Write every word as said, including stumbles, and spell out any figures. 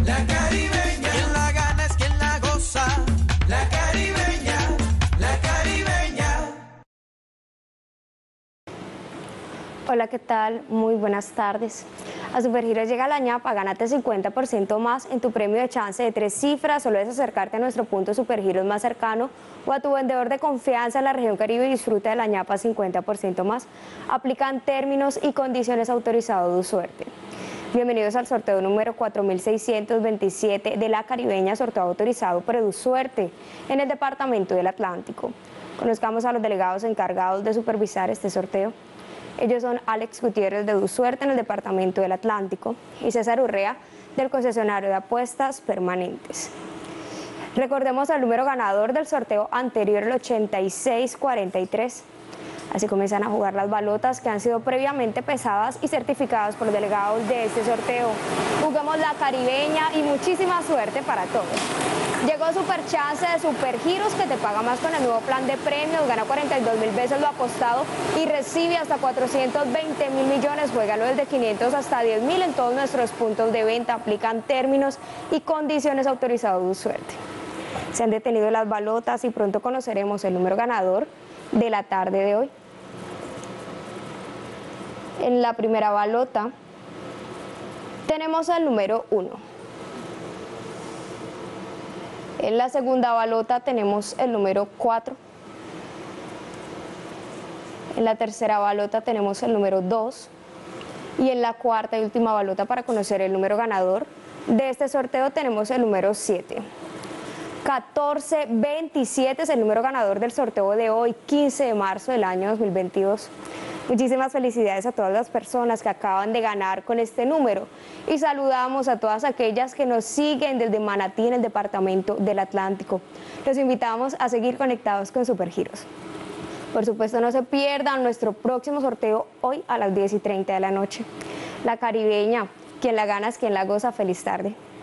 la caribeña. Quien la gana es quien la goza, la caribeña, la caribeña. Hola, ¿qué tal? Muy buenas tardes. A Supergiros llega la ñapa, gánate cincuenta por ciento más en tu premio de chance de tres cifras. Solo es acercarte a nuestro punto Supergiros más cercano o a tu vendedor de confianza en la región Caribe y disfruta de la ñapa cincuenta por ciento más. Aplican términos y condiciones autorizados de suerte. Bienvenidos al sorteo número cuatro mil seiscientos veintisiete de la Caribeña, sorteo autorizado por EduSuerte en el Departamento del Atlántico. Conozcamos a los delegados encargados de supervisar este sorteo. Ellos son Alex Gutiérrez de EduSuerte en el Departamento del Atlántico y César Urrea del concesionario de apuestas permanentes. Recordemos el número ganador del sorteo anterior, el ochenta y seis cuarenta y tres. Así comienzan a jugar las balotas que han sido previamente pesadas y certificadas por los delegados de este sorteo. Juguemos la caribeña y muchísima suerte para todos. Llegó Super Chance de Supergiros, que te paga más con el nuevo plan de premios. Gana cuarenta y dos mil veces lo apostado y recibe hasta cuatrocientos veinte mil millones. Juégalo desde quinientos hasta diez mil en todos nuestros puntos de venta. Aplican términos y condiciones autorizados de suerte. Se han detenido las balotas y pronto conoceremos el número ganador de la tarde de hoy. En la primera balota tenemos el número uno. En la segunda balota tenemos el número cuatro. En la tercera balota tenemos el número dos. Y en la cuarta y última balota, para conocer el número ganador de este sorteo, tenemos el número siete. catorce veintisiete es el número ganador del sorteo de hoy, quince de marzo del año dos mil veintidós. Muchísimas felicidades a todas las personas que acaban de ganar con este número y saludamos a todas aquellas que nos siguen desde Manatí en el Departamento del Atlántico. Los invitamos a seguir conectados con Supergiros. Por supuesto, no se pierdan nuestro próximo sorteo hoy a las diez y treinta de la noche. La caribeña, quien la gana es quien la goza. Feliz tarde.